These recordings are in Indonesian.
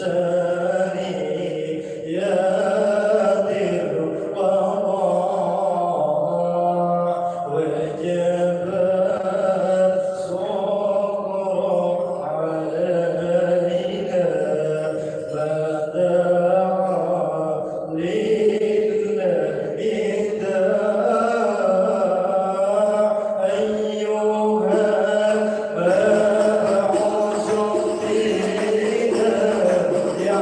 يا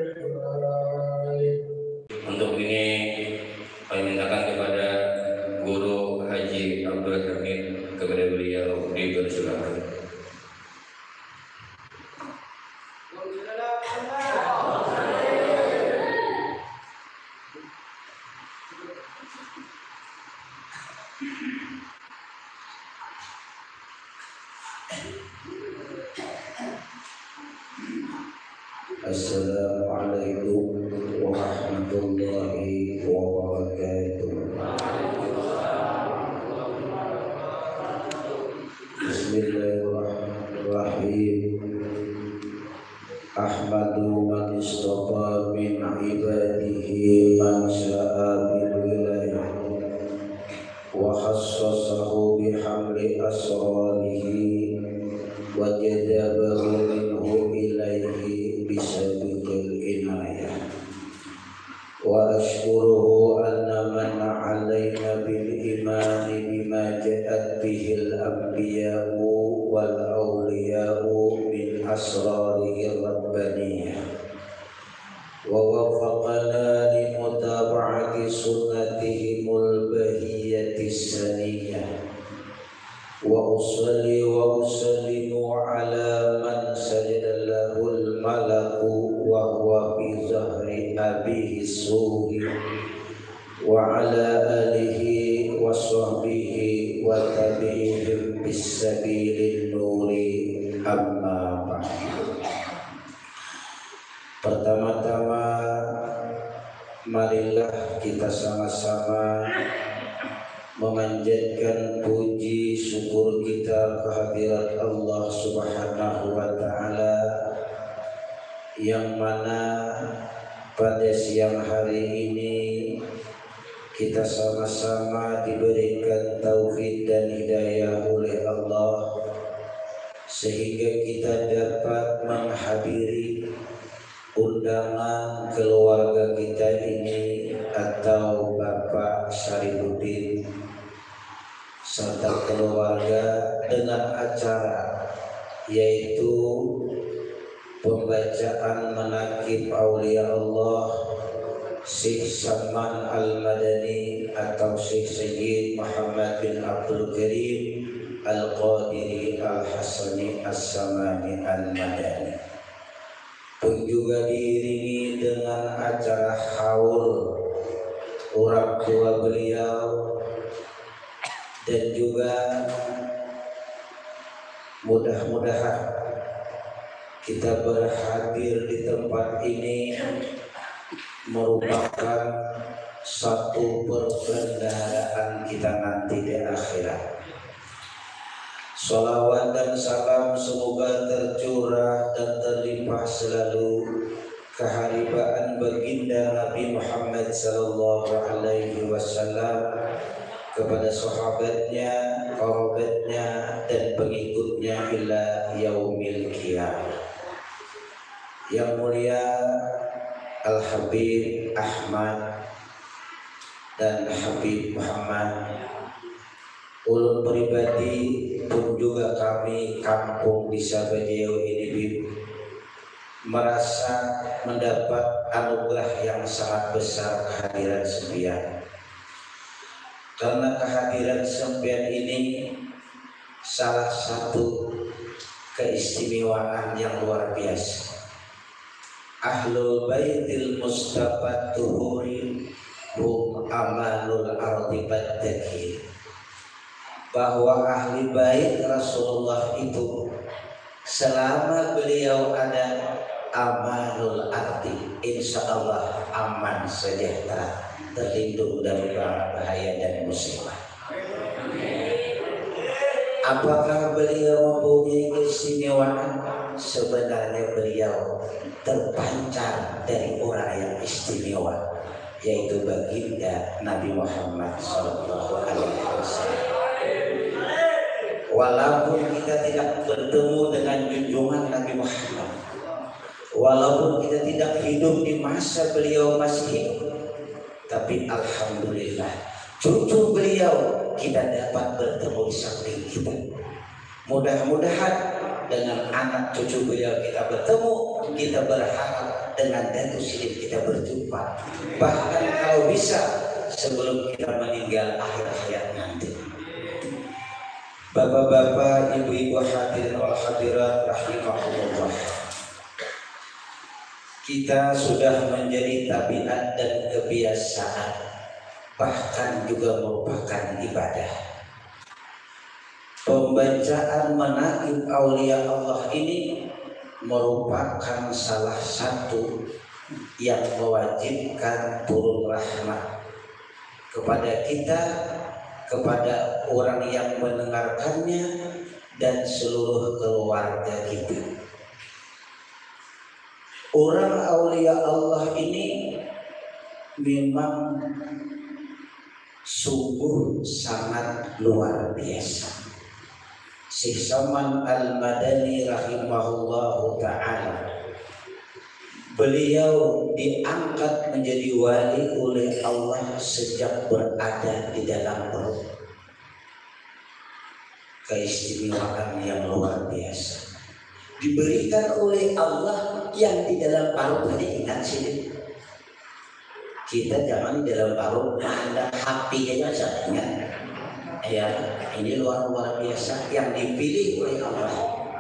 Untuk ini kami mintakan kepada Guru Haji Abdul Hamid kepada beliau dipersilakan. Assalamualaikum warahmatullahi wabarakatuh. Bismillahirrahmanirrahim. Ahmadu man istafa min ibadihi man sya'a bil wilayah wa khassasahu bihamli asrarihi wa jadabahu minhu ilaihi bisabiqil inayah wa ashkuruhu anna man alayna bil imani bima ja'at bihil anbiya'u wal awliya'u min asrarihi rabbaniyah wa wafaqana li mutaba'ati sunnatihimul bahiyatis saniyah wa usalli wa usallimu ala man sajada lahul malaku wa huwa bi zahri abihi suhi wa ala alihi wa sahbihi wa tabi'ihim bis sabilin nuri amma ba'd. Pertama-tama marilah kita sama-sama memanjatkan puji syukur kita kehadirat Allah Subhanahu wa taala yang mana pada siang hari ini kita sama-sama diberikan taufik dan hidayah oleh Allah sehingga kita dapat menghadiri undangan keluarga kita ini atau Bapak Syarifuddin serta keluarga dengan acara yaitu pembacaan manaqib aulia Allah Syekh Salman Al-Madani atau Syekh Sayyid Muhammad bin Abdul Karim Al-Qadiri Al-Hasani As-Samani Al-Madani, pun juga diiringi dengan acara haul orang tua beliau, dan juga mudah-mudahan kita berhadir di tempat ini merupakan satu perbendaharaan kita nanti di akhirat. Salawat dan salam semoga tercurah dan terlimpah selalu keharibaan baginda Nabi Muhammad sallallahu alaihi wasallam kepada sahabatnya, kerabatnya dan pengikutnya ila yaumil qiyamah. Yang mulia Al-Habib Ahmad dan Habib Muhammad, ulun pribadi pun juga kami kampung di Sabajeo ini merasa mendapat anugerah yang sangat besar kehadiran sempian. Karena kehadiran sempian ini salah satu keistimewaan yang luar biasa. Ahlul baitil mustafa tuhuri hum amanul ardi baddaki, bahwa ahli bait Rasulullah itu selama beliau ada amanul ardi, insya Allah aman sejahtera, terlindung dari bahaya dan musibah. Apakah beliau mempunyai keistimewaan? Sebenarnya beliau terpancar dari orang yang istimewa, yaitu baginda Nabi Muhammad SAW. Walaupun kita tidak bertemu dengan junjungan Nabi Muhammad, walaupun kita tidak hidup di masa beliau masih hidup, tapi alhamdulillah cucu beliau kita dapat bertemu di samping kita. Mudah-mudahan dengan anak cucu beliau kita bertemu, kita berharap dengan Datuk Sidin kita berjumpa. Bahkan kalau bisa sebelum kita meninggal akhir hayat nanti. Bapak-bapak, ibu-ibu hadirin wal hadirat rahimahullah. Kita sudah menjadi tabiat dan kebiasaan, bahkan juga merupakan ibadah. Pembacaan manaqib aulia Allah ini merupakan salah satu yang mewajibkan turun rahmat kepada kita, kepada orang yang mendengarkannya, dan seluruh keluarga kita. Orang aulia Allah ini memang sungguh sangat luar biasa. Syekh Saman Al-Madani rahimahullahu ta'ala, beliau diangkat menjadi wali oleh Allah sejak berada di dalam perut. Keistimewaan yang luar biasa diberikan oleh Allah yang di dalam parut. Tadi ingat sini, kita jangan di dalam parut ada hatinya saja, ingat ya. Ini luar biasa yang dipilih oleh Allah.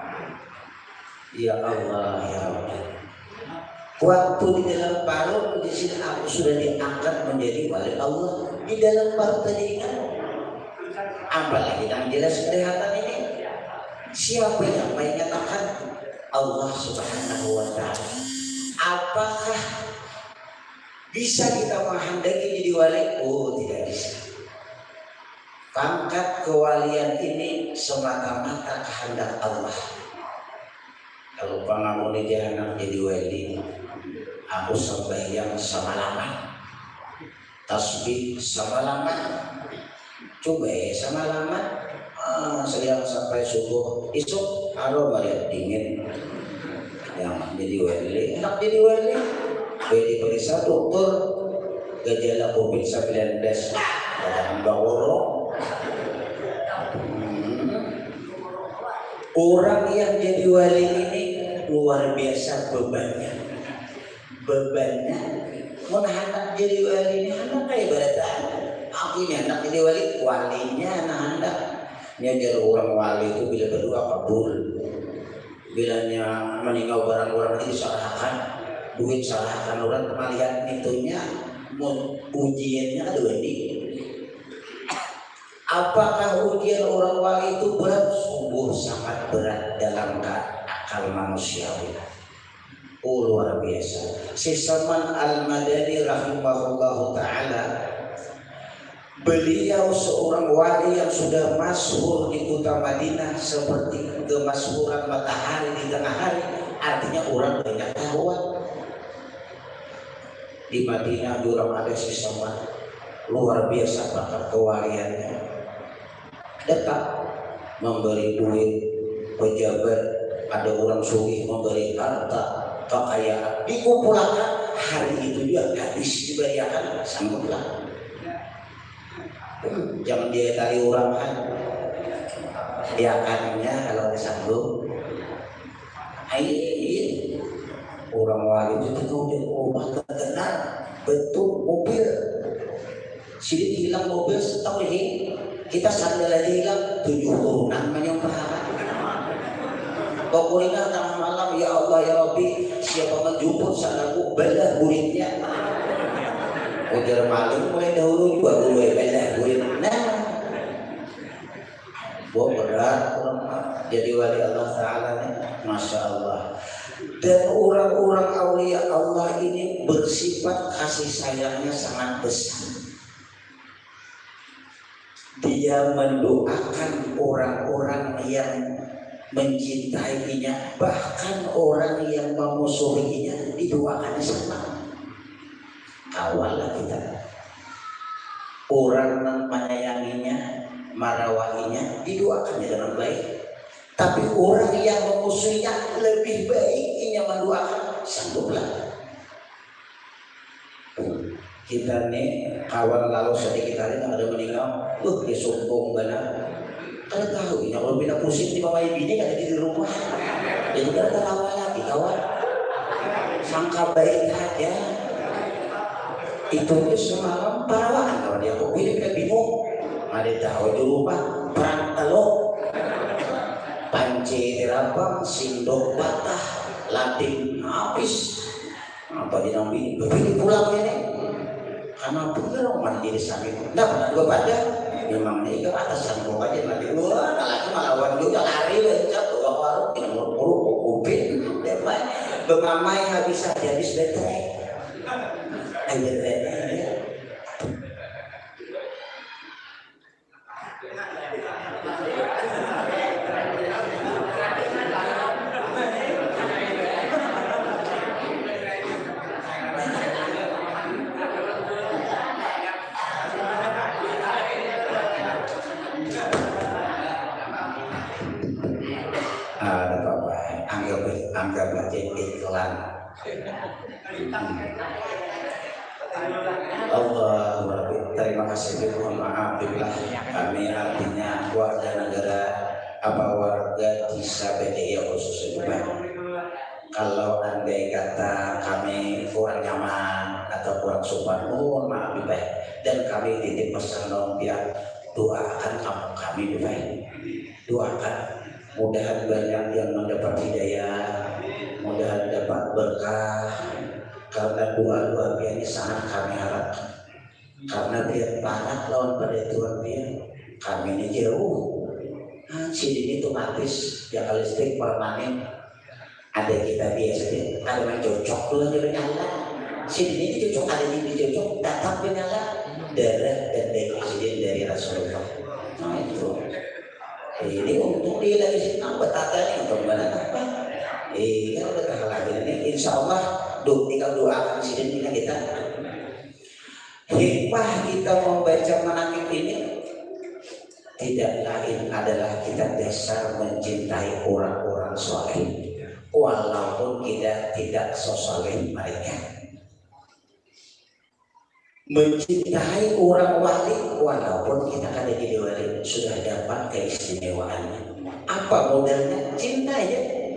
Ya Allah, ya Allah, waktu di dalam parut di sini aku sudah diangkat menjadi wali Allah di dalam parut tadi, ingat. Apalagi yang jelas kelihatan ini, siapa yang menyatakan? Allah Subhanahu wa ta'ala. Apakah bisa kita menghendaki jadi wali? Oh, tidak bisa. Pangkat kewalian ini semata-mata kehendak Allah. Kalau pengamuni jahanam jadi wali, aku sembahyang semalaman, tasbih semalaman, coba ya semalaman. Saya sampai subuh, esok harum ya dingin. Yang jadi wali, enak jadi wali. Wali periksa dokter, gejala COVID-19, ada baworo. Orang yang jadi wali ini luar biasa bebannya. Menghendak jadi wali ini anak kayak ibaratnya. Akunya anak jadi wali, walinya anak hendak. Ini jadi orang wali itu bila berdoa kabul, bilanya meninggal barang orang itu disalahkan, duit salahkan orang, kemalian itunya, ujiannya ada ini. Apakah ujian orang wali itu berat? Sungguh sangat berat dalam akal manusiawi. Oh, luar biasa. Syekh Saman Al-Madani rahimahullahu ta'ala, beliau seorang wali yang sudah masyhur di kota Madinah seperti kemasyhuran matahari di tengah hari. Artinya orang banyak tahu. Di Madinah orang ada sesama luar biasa bakat kewaliannya. Dekat memberi duit pejabat, ada orang sugih memberi harta kekayaan, dikumpulkan hari itu juga habis dibayarkan, sangguplah. Jangan dia tali orang kan, dia akannya kalau ada sanggup. Orang wali itu kemudian rumah terkenal betul mobil, sini hilang mobil setahun ini kita sandal aja hilang 7 turunan menyembah. Pokoknya tengah malam, ya Allah ya Rabbi, siapa menjemput sandalku belah buritnya. Ujar maling mulai dahulu juga dulu ya belah burit. Nah, berat orang jadi wali Allah Ta'ala nih, Masya Allah. Dan orang-orang aulia Allah ini bersifat kasih sayangnya sangat besar. Dia mendoakan orang-orang yang mencintainya, bahkan orang yang memusuhinya didoakan sama. Awalnya kita orang yang menyayanginya, marawahinya didoakannya dengan baik. Tapi orang yang memusuhinya lebih baik ia mendoakan, sangguplah. Kita nih kawan lalu sedikit hari ada meninggal, dia sombong benar. Kalian tahu ini kalau bina pusing di bawah bini kan di rumah, jadi kita tahu lagi kawan. sangka baik aja. Itu semalam parawaan kalau dia kok ini kayak bingung. Ada tahu dulu pak perang teluk, panci dirabang, sindok batah, lading habis. Apa dinambi begini pulang ini? Karena bener mandi di samping. Nggak pernah gue pada. Memang ini ke atasan gue aja nanti wah lagi malawan juga lari bencet bawa warung ini muruk kupin depan bemamai habis saja habis betrek aja anggap aja iklan. Allah terima kasih, mohon maaf bila kami artinya warga negara warga desa BDI khususnya. Kalau andai kata kami kurang nyaman atau kurang sopan, mohon maaf baik. Dan kami titip pesan dong biar doakan kami baik. Doakan mudahan banyak yang mendapat hidayah, mudahan dapat berkah, karena doa-doa ini sangat kami harapkan. Karena dia banyak lawan pada Tuhan dia, kami ini jauh. Sini itu habis, ya listrik permanen. Ada kita biasa, ada yang cocok tuh dengan Allah. Sini ini cocok, ada yang cocok, datang dengan Allah. Darah dan daging dari Rasulullah. Nah itu. Ini untuk dia lagi sini betata nih untuk mana apa? Kalau kita lagi ini, insya Allah tinggal doakan sini kita. Hikmah kita membaca manaqib ini tidak lain adalah kita dasar mencintai orang-orang soleh, walaupun kita tidak sesoleh mereka. Mencintai orang wali walaupun kita ada di wali sudah dapat keistimewaannya. Apa modalnya? Cinta ya.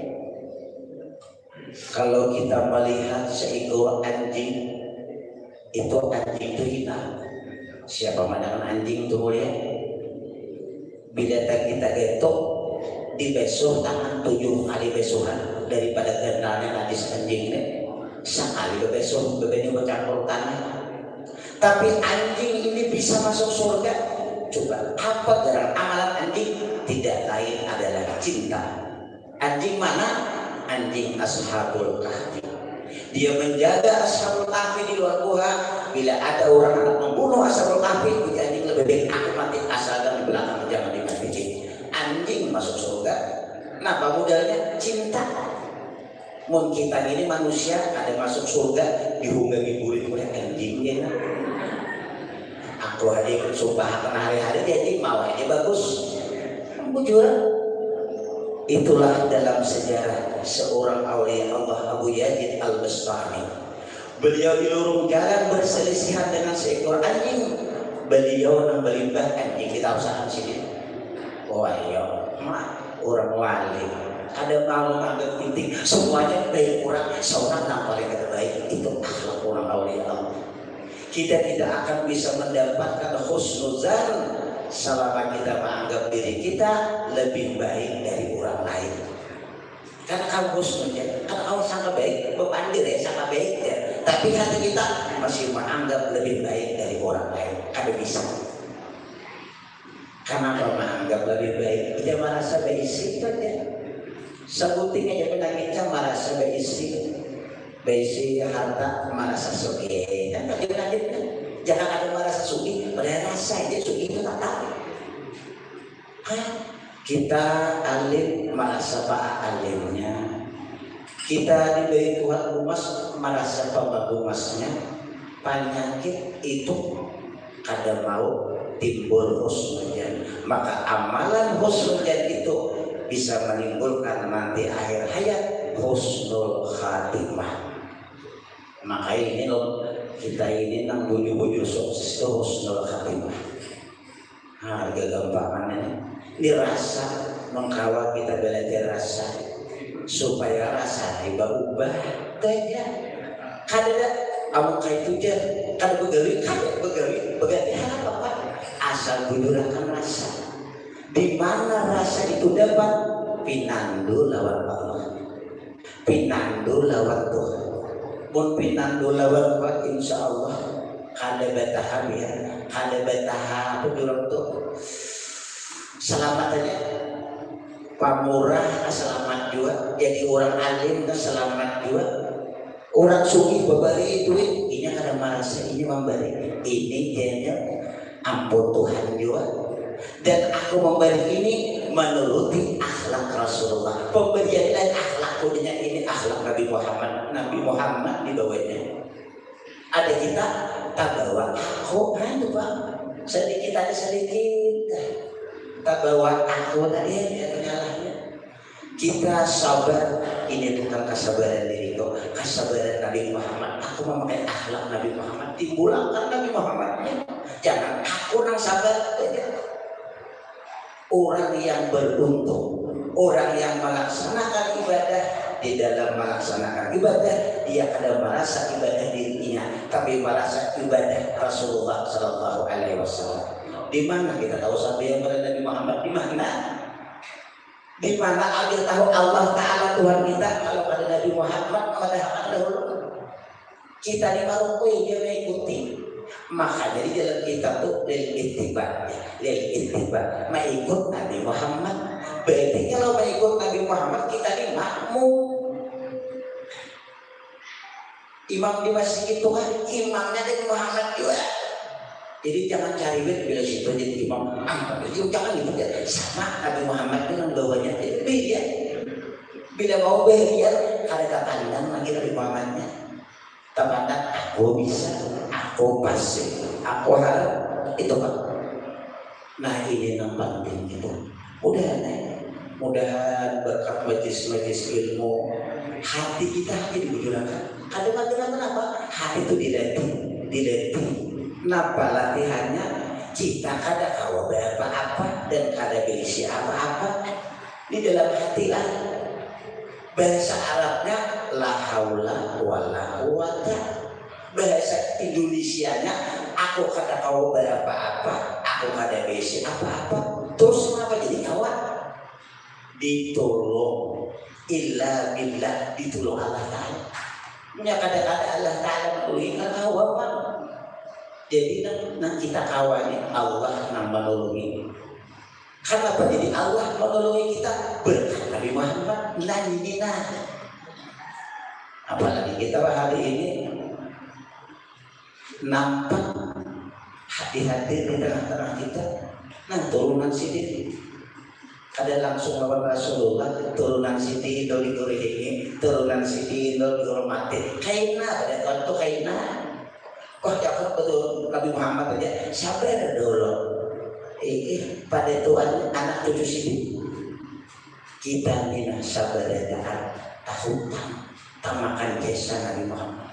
Kalau kita melihat seekor anjing, itu anjing itu hitam. Siapa mandangan anjing itu mulia? Bila kita getok dibesuh tangan 7 kali besuhan daripada kenalnya najis anjing ini. Sekali bebesuh bebennya bercampur tanah. Tapi anjing ini bisa masuk surga. Coba apa dalam amalan anjing? Tidak lain adalah cinta. Anjing mana? Anjing Ashabul Kahfi. Dia menjaga Ashabul Kahfi di luar gua. Bila ada orang anak membunuh Ashabul Kahfi, anjing lebih baik aku mati asal dan di belakang jangan dimati. Anjing masuk surga. Kenapa modalnya? Cinta. Mun kita ini manusia ada masuk surga dihunggangi murid oleh anjingnya. Aku aja ikut sumpah hari-hari dia mau aja bagus. Bujur. Itulah dalam sejarah seorang aulia Allah Abu Yazid Al-Bastami. Beliau di lorong jalan berselisihan dengan seekor anjing. Beliau melimpah anjing kita usahakan sini. Oh ayo, orang wali. Ada mau menganggap penting semuanya baik orang seorang yang paling terbaik itu akhlak orang aulia Allah. Kita tidak akan bisa mendapatkan husnuzan selama kita menganggap diri kita lebih baik dari orang lain. Karena kamu husnuzan, karena kamu sangat baik, bepandir ya sangat baik ya. Tapi hati kita masih menganggap lebih baik dari orang lain. Ada bisa. Kenapa menganggap lebih baik? Kita merasa berisi saja. Sebuting aja penyakitnya merasa berisi. Besi harta merasa suki dan lanjut jangan ada merasa suki pada rasa aja suki itu tak tahu. Kita alim merasa pak alimnya, kita diberi Tuhan umas merasa pembantu umasnya. Penyakit itu kadang mau timbul husnudzan, maka amalan husnudzan itu bisa menimbulkan nanti akhir hayat husnul khatimah. Maka ini loh kita ini nang buju-buju sukses itu husnul khatimah. Harga gampangannya ini rasa mengkawal kita belajar rasa supaya rasa ubah tanya kada amun kaitu je kada begawi begawi apa asal budurakan rasa. Di mana rasa itu dapat? Pinandu lawan Allah, pinandu lawan Tuhan. Mun pinandu lawan Allah insya Allah kada betaha ya, kada betaha budurang tuh selamat aja. Pamurah selamat juga, jadi orang alim selamat juga. Orang sugih babari duit, ini kada merasa ini memberi, ini jadinya ampun Tuhan juga. Dan aku memberi ini menuruti akhlak Rasulullah. Pemberian lain akhlak punya ini akhlak Nabi Muhammad. Nabi Muhammad di bawahnya. Ada kita tak bawa aku itu bang, sedikit aja sedikit. Tak bawa aku tadi ya kenyalahnya. Kita sabar, ini bukan kesabaran diri kau, kesabaran Nabi Muhammad. Aku memakai akhlak Nabi Muhammad, timbulkan Nabi Muhammadnya. Jangan aku nang sabar aja. Orang yang beruntung, orang yang melaksanakan ibadah, di dalam melaksanakan ibadah dia kada merasa ibadah dirinya, tapi merasa ibadah Rasulullah Sallallahu Alaihi Wasallam. Di mana kita tahu sampai yang berada Nabi Muhammad? Di mana? Di mana akhir tahu Allah Taala Tuhan kita kalau pada Nabi Muhammad pada dahulu kita di marukui dia mengikuti. Maka jadi dalam kitab tuh lil ittiba, mengikut Nabi Muhammad. Berarti kalau mengikut Nabi Muhammad kita di makmum. Imam di masjid itu kan imamnya Nabi Muhammad juga. Jadi jangan cari bila situ jadi imam. Jangan gitu ya. Sama Nabi Muhammad dengan bawahnya beda. Bila mau berian kada pandang lagi Nabi Muhammadnya. Terpandang aku bisa, aku pasti, aku harap itu Pak. Nah ini yang penting itu. Mudahan berkat majlis-majlis ilmu hati kita dibujurkan. Kadang-kadang kenapa? Hati itu dilatih. Napa latihannya? Kita kada kawa apa-apa dan kada berisi apa-apa di dalam hati lah. Bahasa Arabnya la haula wala quwata. Bahasa Indonesianya aku kada kawa apa-apa, aku kada berisi apa-apa. Terus kenapa jadi kawan? Ditolong illa billah, ditolong Allah Ta'ala. Punya kadang-kadang Allah Ta'ala menolongi kawan bang. Jadi nang kita kawannya Allah nang menolongi. Kenapa jadi Allah menolongi kita? Berkat Nabi Muhammad. Apalagi kita hari ini nampak hati-hati di tengah-tengah kita. Nah turunan sini ada langsung lawan Rasulullah, turunan sini doli-doli ini, turunan sini doli-doli kaina pada tuan itu kaina. Wah cakap betul Nabi Muhammad aja sabar dulu. Pada Tuhan anak cucu sini kita mina sabar dan tahutang tamakan jasa Nabi Muhammad.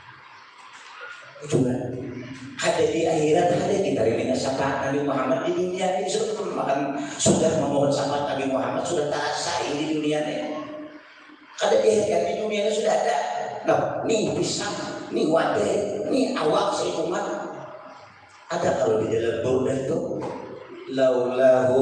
Juga ada di akhirat ada kita mina syafaat Nabi Muhammad di dunia ini sudah memohon syafaat Nabi Muhammad sudah terasa di dunia ini. Ada di akhirat di dunia ini sudah ada. Nah, nih pisang, nih wadah, nih awak seumat. Ada kalau di dalam burda itu laulahu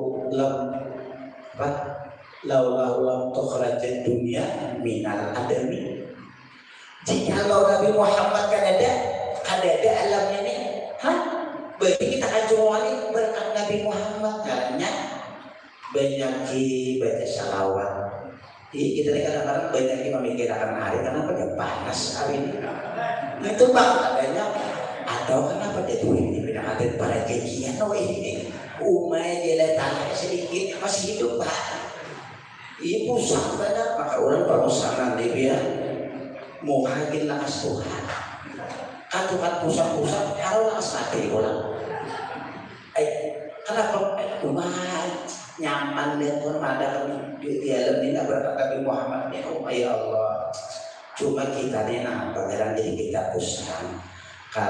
lam tukhrajat dunia minal adami. Jika Nabi Muhammad kan ada alamnya ini, berarti kita akan cuma berkat Nabi Muhammad karena banyak baca salawat. Kita kadang-kadang banyak memikirkan hari kenapa dia panas hari ini. Itu bang adanya atau kenapa dia tuh ini berangkat para kejian ini umai dia letaknya sedikit masih hidup pak. Ini pusat banyak maka orang perusahaan dia muhajir lakas Tuhan. Katukan pusat-pusat kalau lakas mati orang. Kenapa umai nyaman dan bermada di dalam ini berkat Nabi Muhammad ya Allah. Cuma kita ini nampak jadi kita pusat.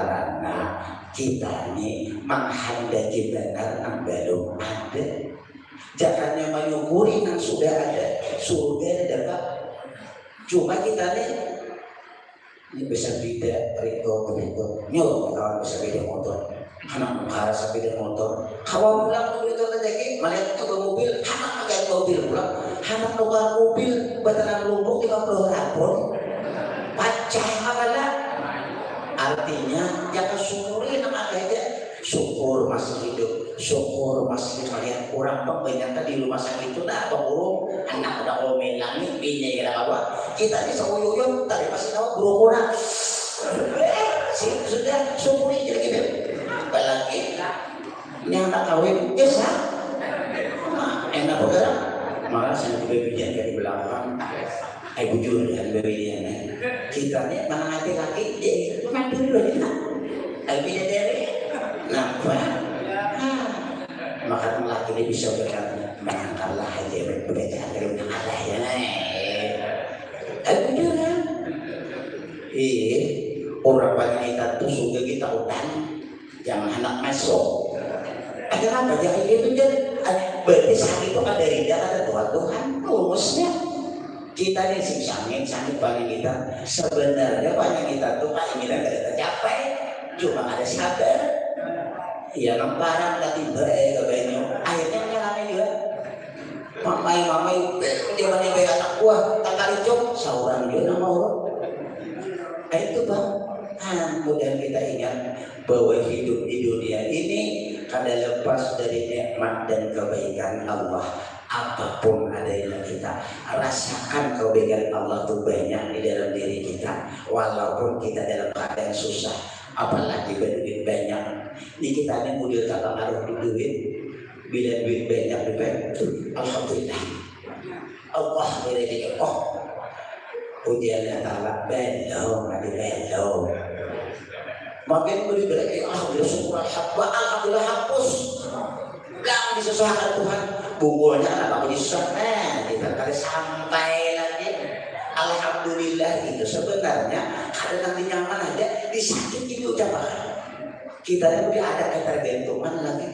Karena kita ini menghendaki benar yang belum ada. Jangannya menyukuri yang sudah ada, surga dapat. Cuma kita nih ini bisa beda berikut nyok kawan bisa beda motor, anak menghara sepeda motor, kawan pulang mobil itu terjadi, melihat tukang mobil, anak pakai mobil pulang, anak tukang mobil bataran lumpur 50 rapor, pacah malah. Artinya jangan syukuri nama aja, syukur masih hidup, syukur masih melihat orang kebanyakan di rumah sakit itu dah pengurung anak udah ngomel langit bini kira kawan kita ini sawuyuyun tadi masih tahu burung orang sudah syukuri jadi gitu apalagi ini anak kawin ya sah enak bergerak malah saya bebijan dari belakang bujur dan bebijan kita nih mana laki-laki dia mengadu dulu kita beda dari nampak maka laki ini bisa berkata menangkallah aja berbeda dari menangkallah ya aku juga orang paling kita tuh suka kita utang jangan anak masuk ada apa jangan itu jadi berarti saat itu ada rinda ada Tuhan lulusnya kita ini sih sangit paling kita sebenarnya paling kita tuh paling kita tidak tercapai cuma ada sabar ya lemparan tadi baik kebanyu akhirnya nyalanya juga mamai dia menimba anak buah tanggal hijau seorang dia nama orang itu bang kemudian kita ingat bahwa hidup di dunia ini kada lepas dari nikmat dan kebaikan Allah. Apapun adanya kita rasakan kebaikan Allah itu banyak di dalam diri kita walaupun kita dalam keadaan susah apalagi berduit banyak ini kita ini model tak ngaruh di duit bila duit banyak alhamdulillah Allah beri ujiannya talak belum ada belum makin beri alhamdulillah syukur alhamdulillah hapus bilang disusahkan Tuhan bumbunya apa disusahkan kita kali sampai lagi alhamdulillah itu sebenarnya ada nanti nyaman ada di sakit itu ucapan kita lebih ada ketergantungan lagi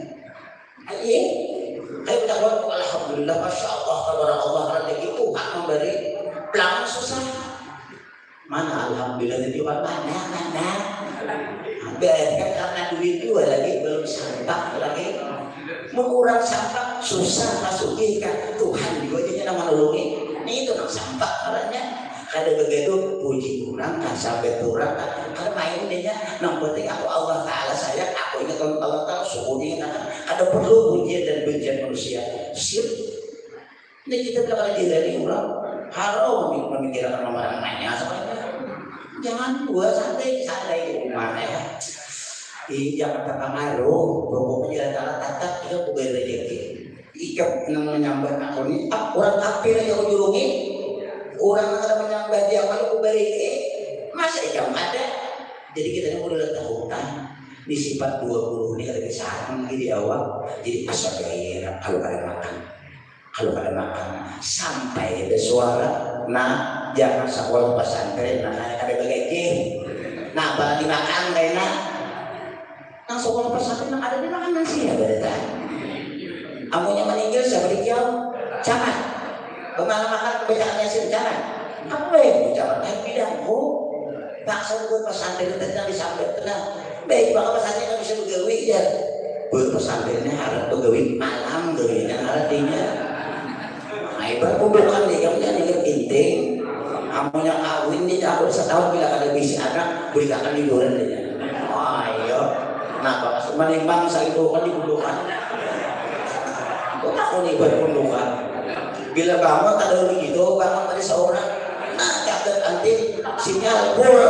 ayo kita buat alhamdulillah masya Allah tabarakallah rezeki Tuhan memberi pelan susah mana alhamdulillah itu mana biarkan karena duit juga lagi belum sampai lagi mengurang sampah susah masuki kan Tuhan juga jadi nama nolongi ini itu nak sampah caranya ada begitu puji kurang kan sampai kurang kan karena main dia yang penting aku Allah Ta'ala sayang aku ingat Allah Ta'ala sukunya ada perlu pujian dan bencian manusia sip ini kita bilang lagi dari orang haram memikirkan orang lainnya jangan buat santai di rumah ya jangan terpengaruh pokoknya jalan tatap kita bukan rezeki ikut menyambat aku ini orang kafir yang ujungi orang yang menyambat dia kalau beri masa ikan ada jadi kita ini udah tahutan di sifat 20 ini ada kesalahan di awal jadi asal gaya kalau kalian makan sampai ada suara nah jangan sekolah pesantren nah ada begini nah barang dimakan rena langsung kalau pesantren ada di makanan sih ya berita. Amunya meninggal siapa dijauh? Jangan. Makan kebanyakan sih jangan. Apa ya? Jangan bidang. Paksa buat pesantren tenang disampai tenang. Baik bakal pesantren bisa begawi ya. Buat pesantrennya harus begawi malam begawi kan artinya. Hebat bukan dia yang jadi inting. Amunya kawin dia harus setahun bila ada bisi anak berikan liburan dia. Ayo. Nah, Pak, menimbang saya itu kan dibutuhkan. Kok aku nih berpundukan? Bila bangun tak ada begitu, bangun tadi seorang. Nah, catat nanti sinyal full.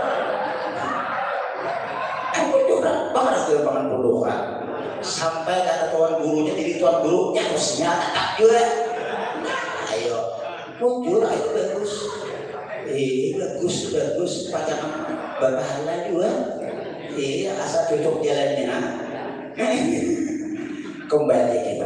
Aku juga bakal ada bangun pundukan. Sampai kata tuan gurunya jadi tuan gurunya sinyal tak juga. Nah, ayo, muncul ayo bagus. Bagus pacaran babahala juga. Iya, asal cocok jalannya. Kembali kita.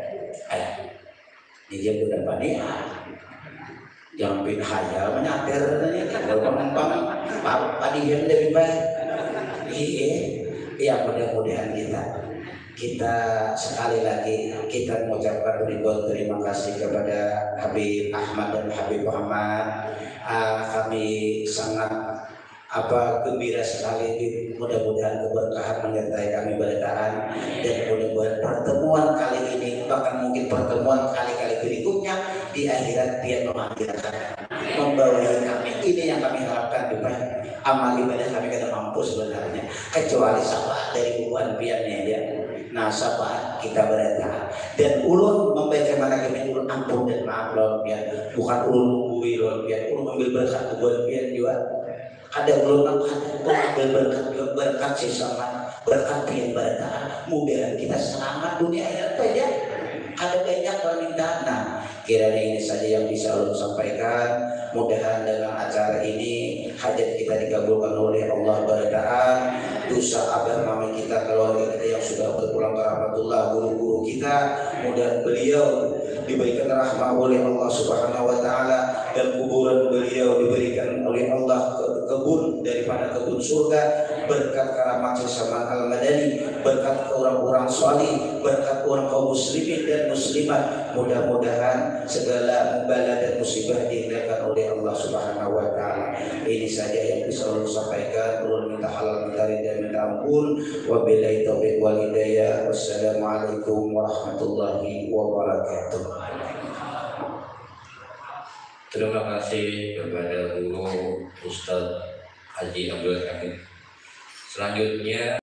Dia bukan panitia. Jangan bin hayal menyatir kalau penumpang padihan lebih baik. Iya, mudah-mudahan kita kita sekali lagi kita mengucapkan ribuan terima kasih kepada Habib Ahmad dan Habib Muhammad. Kami sangat gembira sekali. Mudah-mudahan keberkahan menyertai kami bertahan, dan mudah-mudahan pertemuan kali ini bahkan mungkin pertemuan kali-kali berikutnya di akhirat dia memanggil kami, membawa kami. Ini yang kami harapkan. Amal ibadah kami kada mampu sebenarnya, kecuali syafaat dari bukuan piannya ya. Nah, syafaat kita bertahan, dan ulun membaca mana kami ulun ampun dan maaf lawan pian, bukan ulun menggui lawan pian, ulun ambil berkat bukuan pian juga. Ada ulun ambil berkat juga, berkat sesama, berkat pian bertahan. Mudah kita selamat dunia akhirat ya. Ada banyak permintaan. Nah, kiranya ini saja yang bisa ulun sampaikan. Mudah-mudahan dengan acara ini hajat kita dikabulkan oleh Allah bertahan. Dosa abah mami kita, keluarga kita yang sudah berpulang ke rahmatullah, guru-guru kita, mudah beliau diberikan rahmat oleh Allah Subhanahu wa taala, dan kuburan beliau diberikan oleh Allah kebun daripada kebun surga, berkat karamat sesama al-madani, berkat orang-orang salih, berkat orang kaum muslimin dan muslimat. Mudah-mudahan segala bala dan musibah dihindarkan oleh Allah Subhanahu wa taala. Ini saja yang bisa saya sampaikan. Ulun minta halal, minta ridha, minta ampun. Wabillahi taufiq wal hidayah. Wassalamualaikum warahmatullahi wabarakatuh. Terima kasih kepada Guru Ustadz Haji Abdul Hamid. Selanjutnya